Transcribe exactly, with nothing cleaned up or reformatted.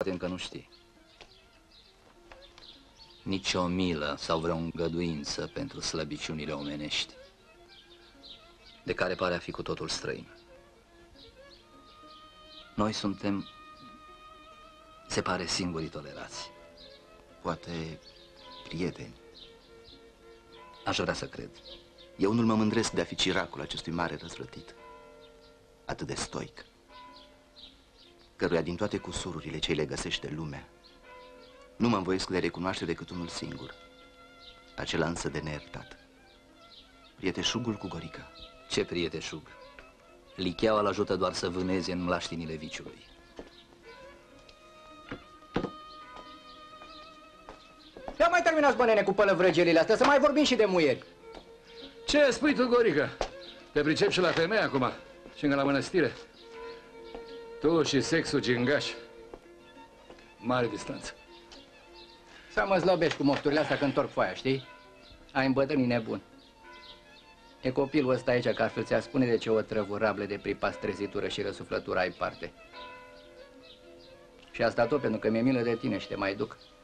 poate încă nu știi. Nici o milă sau vreo îngăduință pentru slăbiciunile omenești, de care pare a fi cu totul străin. Noi suntem, se pare, singurii tolerați. Poate prieteni. Aș vrea să cred. Eu nu-l mă mândresc de a fi ciracul acestui mare răzvrătit, atât de stoic, căruia din toate cusururile ce le găsește lumea, nu mă învoiesc de recunoaște decât unul singur, acela însă de neiertat. Prieteșugul cu Gorica. Ce prieteșug? Licheaua îl ajută doar să vâneze în mlaștinile viciului. Ia mai terminați, bă, nene, cu pălăvrăgelile astea, să mai vorbim și de muieri. Ce spui tu, Gorica? Te pricep și la femeie acum, și încă la mănăstire. Tu și sexul gingaș. Mare distanță. Să mă slăbești cu mofturile astea când întorc foaia, știi? Ai îmbătrânit nebun. E copilul ăsta aici, că altfel ți-a spune de ce o trăvurable de pripas, trezitură și răsuflătură ai parte. Și asta tot pentru că mi-e milă de tine și te mai duc.